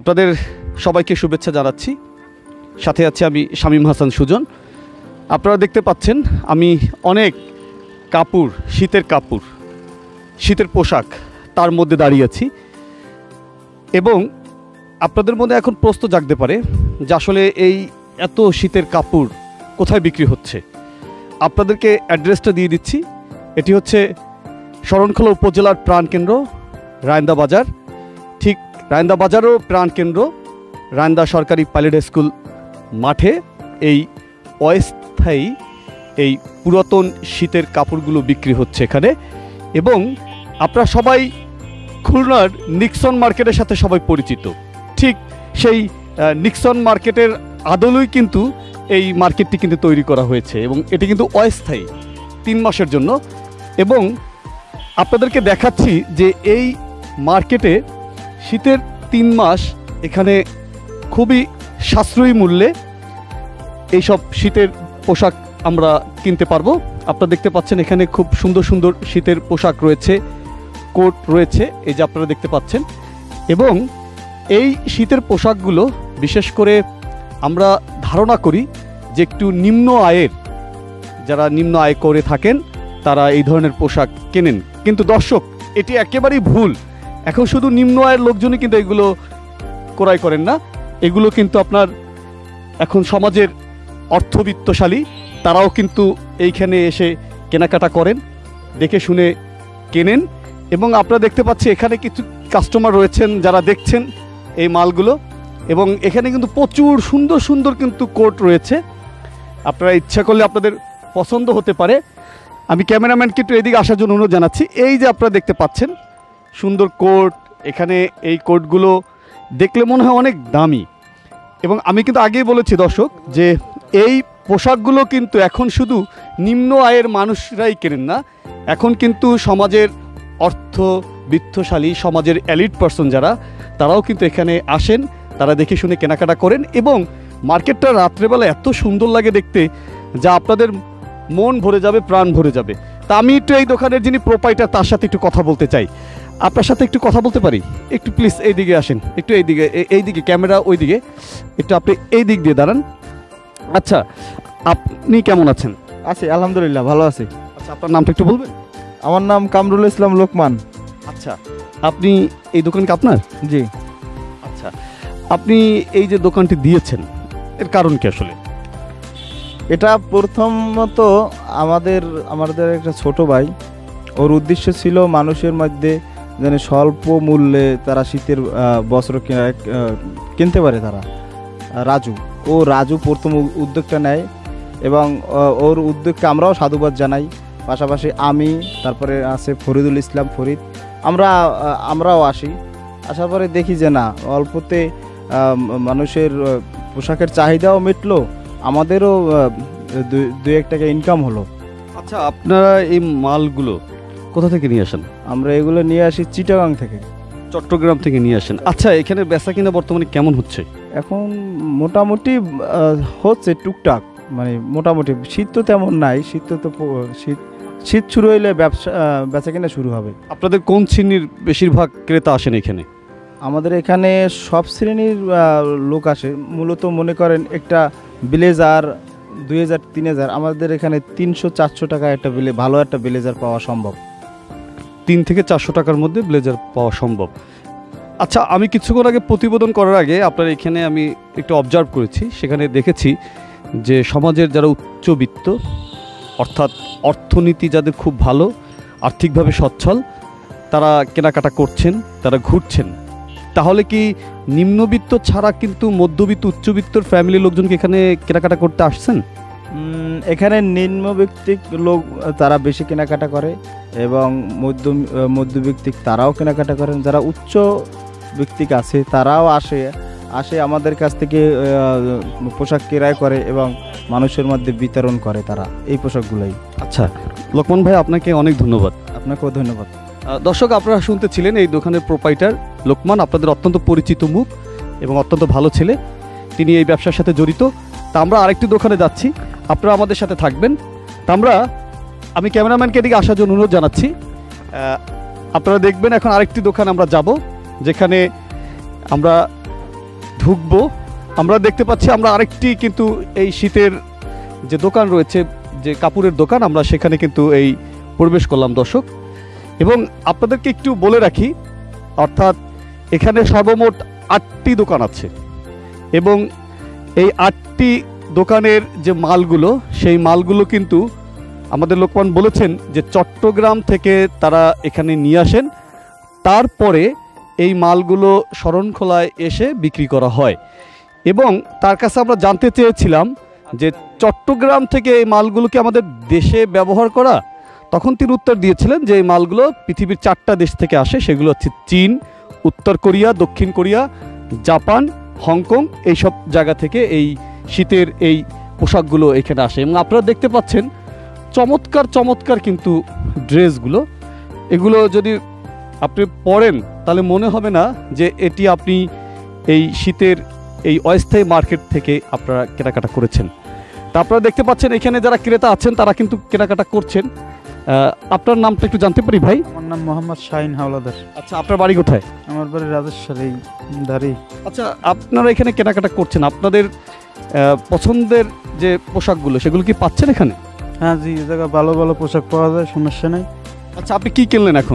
আপনাদের সবাইকে শুভেচ্ছা জানাচ্ছি। সাথে আছে আমি শামীম হাসান সুজন। আপনারা দেখতে পাচ্ছেন আমি অনেক কাপড়, শীতের পোশাক তার মধ্যে দাঁড়িয়ে আছি এবং আপনাদের মধ্যে এখন প্রশ্ন জাগতে পারে যে আসলে এই এত শীতের কাপড় কোথায় বিক্রি হচ্ছে। আপনাদেরকে অ্যাড্রেসটা দিয়ে দিচ্ছি। এটি হচ্ছে শরণখোলা উপজেলার প্রাণকেন্দ্র রায়ন্দা বাজার। ঠিক রায়ন্দা বাজারও প্রাণকেন্দ্র রায়ন্দা সরকারি পাইলট স্কুল মাঠে এই অস্থায়ী এই পুরাতন শীতের কাপড়গুলো বিক্রি হচ্ছে এখানে। এবং আপনারা সবাই খুলনার নিক্সন মার্কেটের সাথে সবাই পরিচিত। ঠিক সেই নিক্সন মার্কেটের আদলেই কিন্তু এই মার্কেটটি কিন্তু তৈরি করা হয়েছে এবং এটি কিন্তু অস্থায়ী 3 মাসের জন্য। এবং আপনাদেরকে দেখাচ্ছি যে এই মার্কেটে শীতের 3 মাস এখানে খুবই সাশ্রয়ী মূল্যে এইসব শীতের পোশাক আমরা কিনতে পারবো। আপনারা দেখতে পাচ্ছেন এখানে খুব সুন্দর সুন্দর শীতের পোশাক রয়েছে, কোট রয়েছে, এই যে আপনারা দেখতে পাচ্ছেন। এবং এই শীতের পোশাকগুলো বিশেষ করে আমরা ধারণা করি যে একটু নিম্ন আয়ের, যারা নিম্ন আয় করে থাকেন তারা এই ধরনের পোশাক কেনেন। কিন্তু দর্শক, এটি একেবারেই ভুল। এখন শুধু নিম্ন আয়ের লোকজনই কিন্তু এগুলো ক্রয় করেন না। এগুলো কিন্তু আপনার এখন সমাজের অর্থবিত্তশালী তারাও কিন্তু এইখানে এসে কেনাকাটা করেন, দেখে শুনে কেনেন। এবং আপনারা দেখতে পাচ্ছি এখানে কিছু কাস্টমার রয়েছেন যারা দেখছেন এই মালগুলো। এবং এখানে কিন্তু প্রচুর সুন্দর সুন্দর কিন্তু কোট রয়েছে। আপনারা ইচ্ছা করলে আপনাদের পছন্দ হতে পারে। আমি ক্যামেরাম্যানকে একটু এদিকে আসার জন্য অনুরোধ জানাচ্ছি। এই যে আপনারা দেখতে পাচ্ছেন সুন্দর কোট, এখানে এই কোটগুলো দেখলে মনে হয় অনেক দামি। এবং আমি কিন্তু আগেই বলেছি দর্শক যে এই পোশাকগুলো কিন্তু এখন শুধু নিম্ন আয়ের মানুষরাই কেনেন না, এখন কিন্তু সমাজের অর্থবিত্তশালী, সমাজের এলিট পার্সন যারা, তারাও কিন্তু এখানে আসেন, তারা দেখে শুনে কেনাকাটা করেন। এবং মার্কেটটা রাত্রেবেলা এত সুন্দর লাগে দেখতে যা আপনাদের মন ভরে যাবে, প্রাণ ভরে যাবে। তা আমি একটু এই দোকানের যিনি প্রোপাইটার তার সাথে একটু কথা বলতে চাই। আপনার সাথে একটু কথা বলতে পারি? একটু প্লিজ এই দিকে আসেন, একটু এই দিকে ক্যামেরা ওই দিকে, একটু আপনি এই দিক দিয়ে দাঁড়ান। আচ্ছা, আপনি কেমন আছেন? আছি আলহামদুলিল্লাহ, ভালো আছি। আচ্ছা, আপনার নামটা একটু বলবেন? আমার নাম কামরুল ইসলাম লোকমান। আচ্ছা, আপনি এই দোকান কি আপনার? জি। আচ্ছা, আপনি এই যে দোকানটি দিয়েছেন এর কারণ কি আসলে? এটা প্রথমত আমাদের একটা ছোট ভাই, ওর উদ্দেশ্য ছিল মানুষের মধ্যে যেন স্বল্প মূল্যে তারা শীতের বস্ত্র কিনতে পারে। তারা রাজু প্রথম উদ্যোগটা নেয় এবং ওর উদ্যোগকে আমরাও সাধুবাদ জানাই। পাশাপাশি আমি, তারপরে আছে ফরিদুল ইসলাম ফরিদ, আমরাও আসার পরে দেখি যে না, অল্পতে মানুষের পোশাকের চাহিদাও মিটলো, আমাদেরও 2-1 টাকা ইনকাম হলো। আচ্ছা, আপনারা এই মালগুলো কোথা থেকে নিয়ে আসেন? আমরা এগুলো নিয়ে আসি চিটাগাং থেকে, চট্টগ্রাম থেকে নিয়ে আসেন। আচ্ছা, এখানে বেচা কিনা বর্তমানে কেমন হচ্ছে? এখন মোটামুটি হচ্ছে টুকটাক, মানে মোটামুটি। শীত তো তেমন নাই, শীত শুরু হইলে বেচা কিনা শুরু হবে। আপনাদের কোন শ্রেণীর বেশিরভাগ ক্রেতা আসেন এখানে? আমাদের এখানে সব শ্রেণীর লোক আসে। মূলত মনে করেন একটা ব্লেজার 2000-3000, আমাদের এখানে 300-400 টাকা একটা ভালো একটা ব্লেজার পাওয়া সম্ভব। 3 থেকে 400 টাকার মধ্যে ব্লেজার পাওয়া সম্ভব। আচ্ছা, আমি কিছুক্ষণ আগে প্রতিবেদন করার আগে আপনার এখানে আমি একটু অবজার্ভ করেছি, সেখানে দেখেছি যে সমাজের যারা উচ্চবিত্ত, অর্থাৎ অর্থনীতি যাদের খুব ভালো, আর্থিকভাবে সচ্ছল, তারা কেনাকাটা করছেন, তারা ঘুরছেন। তাহলে কি নিম্নবিত্ত ছাড়া কিন্তু মধ্যবিত্ত, উচ্চবিত্তর ফ্যামিলির লোকজন কি এখানে কেনাকাটা করতে আসছেন? এখানে নিম্নবিত্তিক লোক তারা বেশি কেনাকাটা করে এবং মধ্যবিত্তিক তারাও কেনাকাটা করেন। যারা উচ্চ ব্যক্তিক আছে তারাও আসে আমাদের কাছ থেকে পোশাক ক্রয় করে এবং মানুষের মধ্যে বিতরণ করে তারা এই পোশাকগুলোই। আচ্ছা, লোকমান ভাই, আপনাকে অনেক ধন্যবাদ। আপনাকেও ধন্যবাদ। দর্শক, আপনারা শুনতেছিলেন এই দোকানের প্রোপাইটার লোকমান, আপনাদের অত্যন্ত পরিচিত মুখ এবং অত্যন্ত ভালো ছেলে, তিনি এই ব্যবসার সাথে জড়িত। তা আমরা আরেকটি দোকানে যাচ্ছি, আপনারা আমাদের সাথে থাকবেন। তা আমি ক্যামেরাম্যানকে এদিকে আসার জন্য অনুরোধ জানাচ্ছি। আপনারা দেখবেন এখন আরেকটি দোকান আমরা যাব, যেখানে আমরা ঢুকবো। আমরা দেখতে পাচ্ছি আমরা আরেকটি কিন্তু এই শীতের যে দোকান রয়েছে, যে কাপড়ের দোকান, আমরা সেখানে কিন্তু এই প্রবেশ করলাম দর্শক। এবং আপনাদেরকে একটু বলে রাখি, অর্থাৎ এখানে সর্বমোট 8টি দোকান আছে এবং এই 8টি দোকানের যে মালগুলো, সেই মালগুলো কিন্তু আমাদের লোকমান বলেছেন যে চট্টগ্রাম থেকে তারা এখানে নিয়ে আসেন, তারপরে এই মালগুলো শরণখোলায় এসে বিক্রি করা হয়। এবং তার কাছে আমরা জানতে চেয়েছিলাম যে চট্টগ্রাম থেকে এই মালগুলো কি আমাদের দেশে ব্যবহার করা? তখন তিনি উত্তর দিয়েছিলেন যে এই মালগুলো পৃথিবীর 4টা দেশ থেকে আসে, সেগুলো হচ্ছে চীন, উত্তর কোরিয়া, দক্ষিণ কোরিয়া, জাপান, হংকং, এইসব জায়গা থেকে এই শীতের এই পোশাকগুলো এখানে আসে। এবং আপনারা দেখতে পাচ্ছেন চমৎকার চমৎকার কিন্তু ড্রেসগুলো, এগুলো যদি আপনি পরেন তাহলে মনে হবে না যে এটি আপনি এই শীতের এই অস্থায়ী মার্কেট থেকে আপনারা কেনাকাটা করেছেন। তা আপনারা দেখতে পাচ্ছেন এখানে যারা ক্রেতা আছেন তারা কিন্তু কেনাকাটা করছেন। আপনার নামটা একটু জানতে পারি ভাই? আমার নাম মোহাম্মদ শাহিন হাওলাদার। আচ্ছা, আপনার বাড়ি কোথায়? আমার বাড়ি রাজেশ্বরী দাঁড়ি। আচ্ছা, আপনারা এখানে কেনাকাটা করছেন, আপনাদের পছন্দের যে পোশাকগুলো সেগুলো কি পাচ্ছেন এখানে? হ্যাঁ জি, এ জায়গায় ভালো ভালো পোশাক পাওয়া যায়, সমস্যা নেই। আচ্ছা, আপনি কি কিনলেন এখন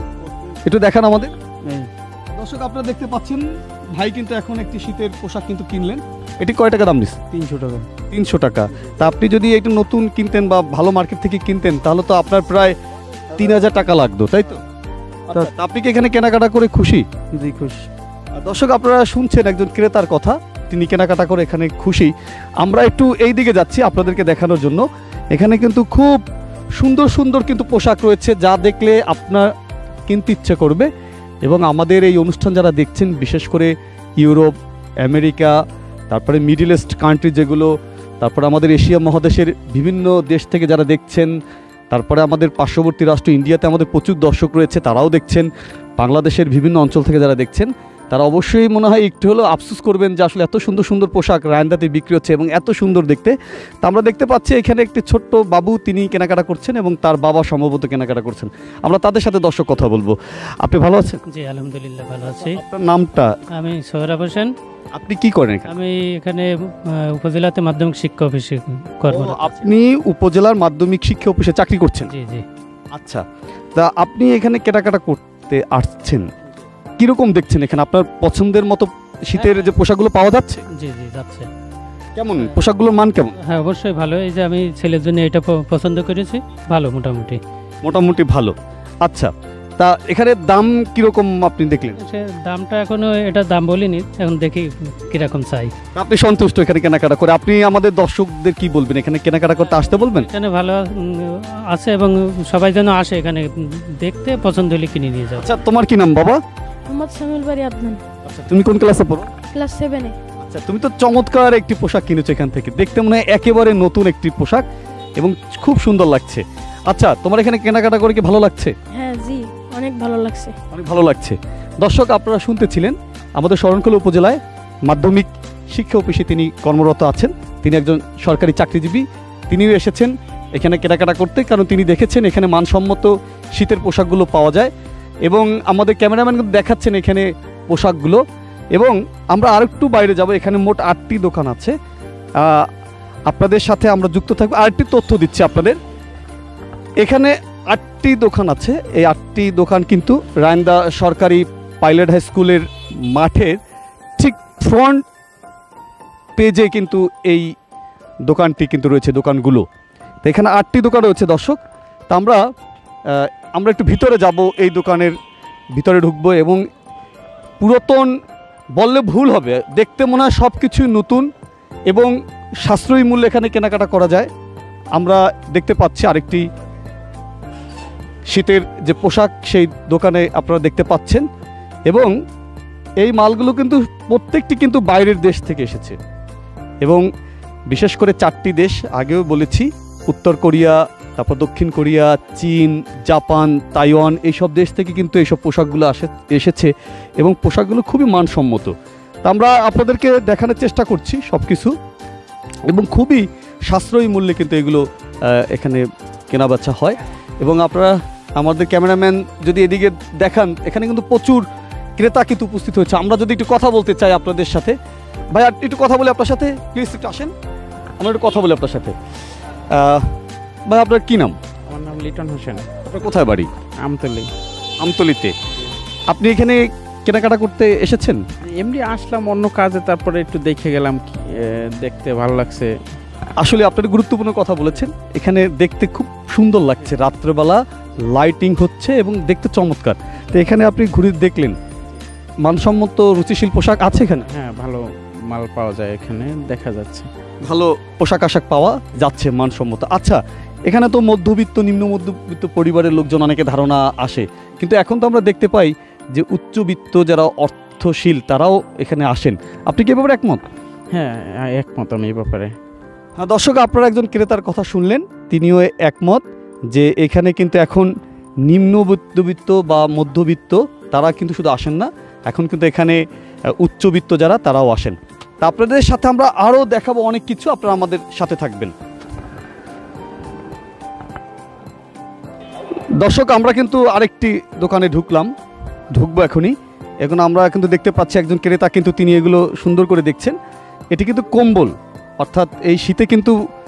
একটু দেখান আমাদের। এই দর্শক আপনারা দেখতে পাচ্ছেন ভাই কিন্তু এখন একটি শীতের পোশাক কিন্তু কিনলেন। এটি কয় টাকা দাম নিচ্ছে? 300 টাকা। 300 টাকা। তা আপনি যদি একটু নতুন কিনতেন বা ভালো মার্কেট থেকে কিনতেন তাহলে তো আপনার প্রায় 3000 টাকা লাগতো, তাই তো? আচ্ছা, তা আপনি কি এখানে কেনাকাটা করে খুশি? জি খুশি। দর্শক আপনারা শুনছেন একজন ক্রেতার কথা, তিনি কেনাকাটা করে এখানে খুশি। আমরা একটু এই দিকে যাচ্ছি আপনাদেরকে দেখানোর জন্য। এখানে কিন্তু খুব সুন্দর সুন্দর কিন্তু পোশাক রয়েছে, যা দেখলে আপনার কিনতে ইচ্ছে করবে। এবং আমাদের এই অনুষ্ঠান যারা দেখছেন, বিশেষ করে ইউরোপ, আমেরিকা, তারপরে মিডল ইস্ট কান্ট্রি যেগুলো, তারপরে আমাদের এশিয়া মহাদেশের বিভিন্ন দেশ থেকে যারা দেখছেন, তারপরে আমাদের পার্শ্ববর্তী রাষ্ট্র ইন্ডিয়াতে আমাদের প্রচুর দর্শক রয়েছে, তারাও দেখছেন। বাংলাদেশের বিভিন্ন অঞ্চল থেকে যারা দেখছেন তারা অবশ্যই মনে হয় একটু হলেও আফসোস করবেন যে আসলে এত সুন্দর সুন্দর পোশাক রায়ন্দাতে বিক্রি হচ্ছে এবং এত সুন্দর দেখতে। তা আমরা দেখতে পাচ্ছি এখানে একটি ছোট্ট বাবু, তিনি কেনাকাটা করছেন এবং তার বাবা সম্ভবত কেনাকাটা করছেন। আমরা তাদের সাথে দর্শক কথা বলবো। আপনি ভালো আছেন? জি আলহামদুলিল্লাহ ভালো আছি। আপনার নামটা? আমি সোহরাব হোসেন। আপনি কি করেন এখানে? আমি এখানে উপজেলাতে মাধ্যমিক শিক্ষা অফিসে কর্মরত আছি। আপনি উপজেলার মাধ্যমিক শিক্ষা অফিসে চাকরি করছেন? জি জি। আচ্ছা, তা আপনি এখানে কেনাকাটা করতে আসছেন, কিরকম দেখছেন এখানে আপনার পছন্দের মতো শীতের যে পোশাকগুলো পাওয়া যাচ্ছে? জি জি যাচ্ছে। কেমন পোশাকগুলোর মান কেমন? হ্যাঁ অবশ্যই ভালো। এই যে আমি ছেলের জন্য এটা পছন্দ করেছি, ভালো মোটামুটি। মোটামুটি ভালো। আচ্ছা, তা এখানে দাম কিরকম আপনি দেখলেন? সে দামটা এখনো এটা দাম বলিনি, এখন দেখি কিরকম চাই। আপনি সন্তুষ্ট এখানে কেনাকাটা করে? আপনি আমাদের দর্শকদের কি বলবেন, এখানে কেনাকাটা করতে আসতে বলবেন? এখানে ভালো আছে এবং সবাই যেন আসে এখানে দেখতে, পছন্দ হলে কিনে নিয়ে যাও। আচ্ছা, তোমার কি নাম বাবা? মোহাম্মদ সামিউল বাড়ি আদনান, আচ্ছা, তুমি কোন ক্লাসে পড়ো? ক্লাস 7-এ। আচ্ছা, তুমি তো চমৎকার একটি পোশাক কিনেছো এখান থেকে, দেখতে মনে হয় একেবারে নতুন একটি পোশাক এবং খুব সুন্দর লাগছে। আচ্ছা, তোমার এখানে কেনাকাটা করে কি ভালো লাগছে? হ্যাঁ জি, অনেক ভালো লাগছে। অনেক ভালো লাগছে। দর্শক আপনারা শুনতেছিলেন আমাদের শরণখোলা উপজেলায় মাধ্যমিক শিক্ষা অফিসে তিনি কর্মরত আছেন। তিনি একজন সরকারি চাকরিজীবী। তিনিও এসেছেন এখানে কেনাকাটা করতে, কারণ তিনি দেখেছেন এখানে মানসম্মত শীতের পোশাকগুলো পাওয়া যায় এবং আমাদের ক্যামেরাম্যান দেখাচ্ছেন এখানে পোশাকগুলো। এবং আমরা আরেকটু বাইরে যাব, এখানে মোট 8টি দোকান আছে। আপনাদের সাথে আমরা যুক্ত থাকবো। আরেকটি তথ্য দিচ্ছি আপনাদের, এখানে 8টি দোকান আছে। এই 8টি দোকান কিন্তু রায়ন্দা সরকারি পাইলট হাই স্কুলের মাঠের ঠিক ফ্রন্ট পেজে কিন্তু এই দোকানটি কিন্তু রয়েছে, দোকানগুলো। তো এখানে 8টি দোকান রয়েছে দর্শক। তা আমরা একটু ভিতরে যাব, এই দোকানের ভিতরে ঢুকবো এবং পুরাতন বললে ভুল হবে, দেখতে মনে হয় সব কিছুই নতুন এবং সাশ্রয়ী মূল্যে এখানে কেনাকাটা করা যায়। আমরা দেখতে পাচ্ছি আরেকটি শীতের যে পোশাক, সেই দোকানে আপনারা দেখতে পাচ্ছেন এবং এই মালগুলো কিন্তু প্রত্যেকটি কিন্তু বাইরের দেশ থেকে এসেছে এবং বিশেষ করে 4টি দেশ আগেও বলেছি, উত্তর কোরিয়া, তারপর দক্ষিণ কোরিয়া, চীন, জাপান, তাইওয়ান, এইসব দেশ থেকে কিন্তু এইসব পোশাকগুলো এসেছে এবং পোশাকগুলো খুবই মানসম্মত। তা আমরা আপনাদেরকে দেখানোর চেষ্টা করছি সব কিছু এবং খুবই সাশ্রয়ী মূল্যে কিন্তু এগুলো এখানে কেনাবেচা হয়। এবং আপনারা আমাদের ক্যামেরাম্যান যদি এদিকে দেখান, এখানে কিন্তু প্রচুর ক্রেতা কিন্তু উপস্থিত হয়েছে। আমরা যদি একটু কথা বলতে চাই আপনাদের সাথে, ভাই আর একটু কথা বলে আপনার সাথে, প্লিজ একটু আসেন, আমরা একটু কথা বলি আপনার সাথে। ভাই আপনার কি নাম? আমার নাম লিটন হোসেন, আপনার কোথায় বাড়ি? আমতলি। আমতলিতে। আপনি এখানে কেনাকাটা করতে এসেছেন? এমনি আসলাম অন্য কাজে, তারপরে একটু দেখে গেলাম, দেখতে ভালো লাগছে। আসলে আপনার গুরুত্বপূর্ণ কথা বলেছেন, এখানে দেখতে খুব সুন্দর লাগছে, রাত্রেবেলা লাইটিং হচ্ছে এবং দেখতে চমৎকার। তো এখানে আপনি ঘুরে দেখলেন, মানসম্মত রুচিশীল পোশাক আছে এখানে? হ্যাঁ, ভালো মাল পাওয়া যায় এখানে, দেখা যাচ্ছে। ভালো পোশাক আশাক পাওয়া যাচ্ছে মানসম্মত। আচ্ছা, এখানে তো মধ্যবিত্ত নিম্ন মধ্যবিত্ত পরিবারের লোকজন অনেকে ধারণা আসে, কিন্তু এখন তো আমরা দেখতে পাই যে উচ্চবিত্ত যারা অর্থশীল তারাও এখানে আসেন। আপনি কি এ ব্যাপারে একমত? হ্যাঁ, একমত আমি এই ব্যাপারে। হ্যাঁ দর্শক, আপনারা একজন ক্রেতার কথা শুনলেন, তিনিও একমত যে এখানে কিন্তু এখন নিম্ন মধ্যবিত্ত বা মধ্যবিত্ত তারা কিন্তু শুধু আসেন না, এখন কিন্তু এখানে উচ্চবিত্ত যারা তারাও আসেন। তা আপনাদের সাথে আমরা আরও দেখাবো অনেক কিছু, আপনারা আমাদের সাথে থাকবেন। দর্শক, আমরা কিন্তু আরেকটি দোকানে ঢুকবো এখনই। এখন আমরা কিন্তু দেখতে পাচ্ছি একজন ক্রেতা কিন্তু তিনি এগুলো সুন্দর করে দেখছেন। এটি কিন্তু কম্বল, অর্থাৎ এই শীতে কিন্তু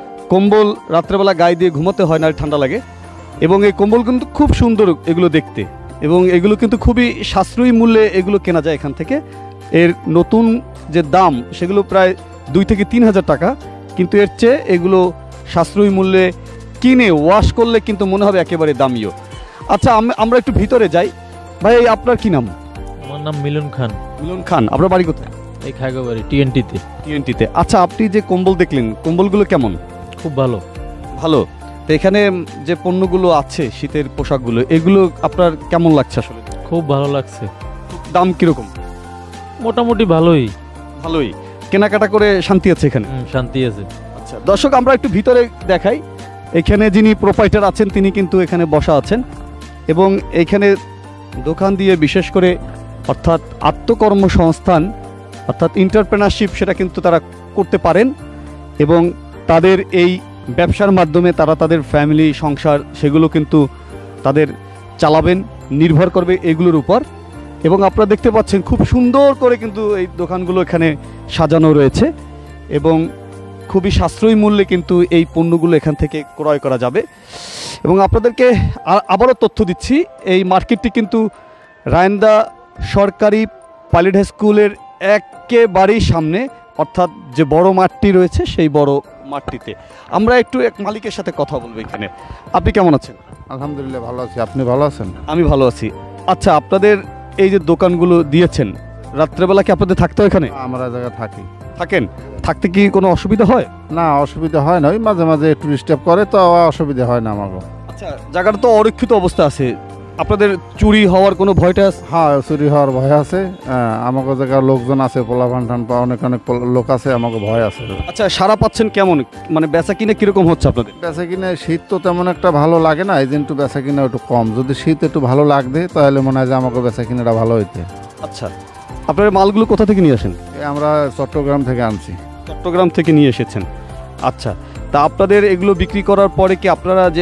কম্বল রাত্রেবেলা গায়ে দিয়ে ঘুমাতে হয় না, ঠান্ডা লাগে। এবং এই কম্বল কিন্তু খুব সুন্দর এগুলো দেখতে, এবং এগুলো কিন্তু খুবই সাশ্রয়ী মূল্যে এগুলো কেনা যায় এখান থেকে। এর নতুন যে দাম সেগুলো প্রায় 2 থেকে 3 হাজার টাকা, কিন্তু এর চেয়ে এগুলো সাশ্রয়ী মূল্যে কিনে ওয়াশ করলে কিন্তু মনে হবে একেবারে দামিও। আচ্ছা, আমরা একটু ভিতরে যাই। ভাই আপনার কি নাম? আমার নাম মিলন খান। মিলন খান, আপনার বাড়ি কোথায়? এই খাগড়াবাড়ি টিএনটিতে। টিএনটিতে। আচ্ছা, আপনি যে কম্বল দেখলেন, কম্বলগুলো কেমন? খুব ভালো। ভালো। তো এখানে যে পণ্যগুলো আছে, শীতের পোশাকগুলো, এগুলো আপনার কেমন লাগছে আসলে? খুব ভালো লাগছে। দাম কিরকম? মোটামুটি ভালোই। ভালোই। কেনাকাটা করে শান্তি আছে এখানে? শান্তি আছে। আচ্ছা দর্শক, আমরা একটু ভিতরে দেখাই। এখানে যিনি প্রোপাইটার আছেন তিনি কিন্তু এখানে বসা আছেন, এবং এখানে দোকান দিয়ে বিশেষ করে অর্থাৎ আত্মকর্মসংস্থান অর্থাৎ এন্টারপ্রেনারশিপ সেটা কিন্তু তারা করতে পারেন, এবং তাদের এই ব্যবসার মাধ্যমে তারা তাদের ফ্যামিলি সংসার সেগুলো কিন্তু তাদের চালাবেন, নির্ভর করবে এগুলোর উপর। এবং আপনারা দেখতে পাচ্ছেন খুব সুন্দর করে কিন্তু এই দোকানগুলো এখানে সাজানো রয়েছে, এবং খুবই সাশ্রয়ী মূল্যে কিন্তু এই পণ্যগুলো এখান থেকে ক্রয় করা যাবে। এবং আপনাদেরকে আবারও তথ্য দিচ্ছি, এই মার্কেটটি কিন্তু রায়ন্দা সরকারি পাইলট হাই স্কুলের একেবারেই সামনে, অর্থাৎ যে বড় মাঠটি রয়েছে সেই বড় মাঠটিতে। আমরা একটু এক মালিকের সাথে কথা বলবো এখানে। আপনি কেমন আছেন? আলহামদুলিল্লাহ ভালো আছি, আপনি ভালো আছেন? আমি ভালো আছি। আচ্ছা, আপনাদের এই যে দোকানগুলো দিয়েছেন, রাত্রেবেলা কি আপনাদের থাকতে হয় এখানে? আমরা জায়গা থাকেন? থাকতে কি কোনো অসুবিধা হয়? না, অসুবিধা হয় না, ওই মাঝে মাঝে একটু ডিস্টার্ব করে, তো অসুবিধা হয় না আমাকে। আচ্ছা, জায়গাটা তো অরক্ষিত অবস্থা আছে, আপনাদের চুরি হওয়ার কোনো ভয়টা আছে? হ্যাঁ, চুরি হওয়ার ভয় আছে। আমাকে জায়গার লোকজন আছে, পোলাপান টান অনেক লোক আছে, আমাকে ভয় আছে। আচ্ছা, সারা পাচ্ছেন কেমন, মানে বেচা কিনে কিরকম হচ্ছে আপনাদের? বেচা কিনে শীত তো তেমন একটা ভালো লাগে না, এই জন্য একটু বেচা কিনা একটু কম। যদি শীত একটু ভালো লাগবে তাহলে মনে হয় যে আমাকে বেচা কিনাটা ভালো হইতে। আচ্ছা, আপনার মালগুলো কোথা থেকে নিয়ে আসেন? আমরা চট্টগ্রাম থেকে আনছি। চট্টগ্রাম থেকে নিয়ে এসেছেন। আচ্ছা, তা আপনাদের এগুলো বিক্রি করার পরে কি আপনারা যে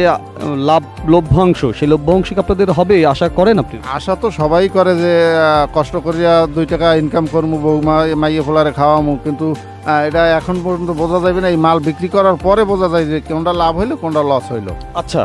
লভ্যাংশ, সেই লভ্যাংশ কি আপনাদের হবে আশা করেন আপনি? আশা তো সবাই করে যে কষ্ট করিয়া 2 টাকা ইনকাম করবো, বৌমা মাইয়ে ফোলারে খাওয়ামু, কিন্তু এটা এখন পর্যন্ত বোঝা যাবে না। এই মাল বিক্রি করার পরে বোঝা যায় যে কোনটা লাভ হইলো কোনটা লস হইলো। আচ্ছা,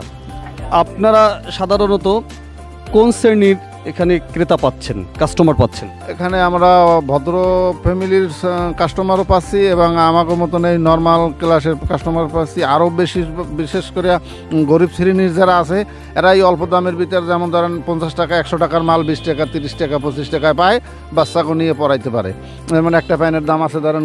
আপনারা সাধারণত কোন শ্রেণীর এখানে ক্রেতা পাচ্ছেন, কাস্টমার পাচ্ছেন? এখানে আমরা ভদ্র ফ্যামিলির কাস্টমারও পাচ্ছি, এবং আমাকে মতন এই নর্মাল ক্লাসের কাস্টমার পাচ্ছি। আরও বিশেষ করে গরিব শ্রেণীর যারা আছে এরা এই অল্প দামের ভিতরে, যেমন ধরেন 50 টাকা 100 টাকার মাল 20 টাকা 30 টাকা 25 টাকায় পায়, বাচ্চাকে নিয়ে পড়াইতে পারে। যেমন একটা প্যান্টের দাম আছে ধরেন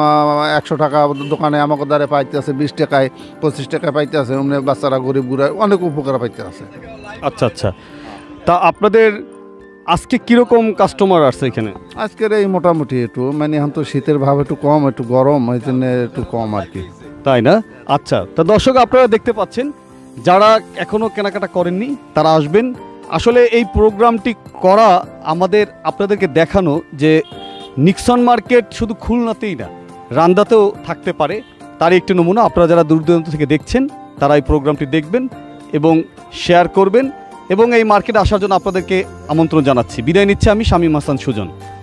100 টাকা, দোকানে আমাকে দ্বারে পাইতে আছে 20 টাকায় 25 টাকায় পাইতে আছে। অমনি বাচ্চারা গরিব গুড়া অনেক উপকার পাইতে আছে। আচ্ছা আচ্ছা, তা আপনাদের আজকে কিরকম কাস্টমার আসছে এখানে? আজকের এই মোটামুটি একটু, মানে এখন তো শীতের ভাব একটু কম, একটু গরম, ওই জন্য একটু কম আর কি। তাই না? আচ্ছা, তা দর্শক আপনারা দেখতে পাচ্ছেন, যারা এখনো কেনাকাটা করেননি তারা আসবেন। আসলে এই প্রোগ্রামটি করা আমাদের আপনাদেরকে দেখানো যে নিক্সন মার্কেট শুধু খুলনাতেই না, রান্দাতেও থাকতে পারে, তার একটি নমুনা। আপনারা যারা দূর দূরান্ত থেকে দেখছেন তারা এই প্রোগ্রামটি দেখবেন এবং শেয়ার করবেন, এবং এই মার্কেটে আসার জন্য আপনাদেরকে আমন্ত্রণ জানাচ্ছি। বিদায় নিচ্ছি আমি শামীম হাসান সুজন।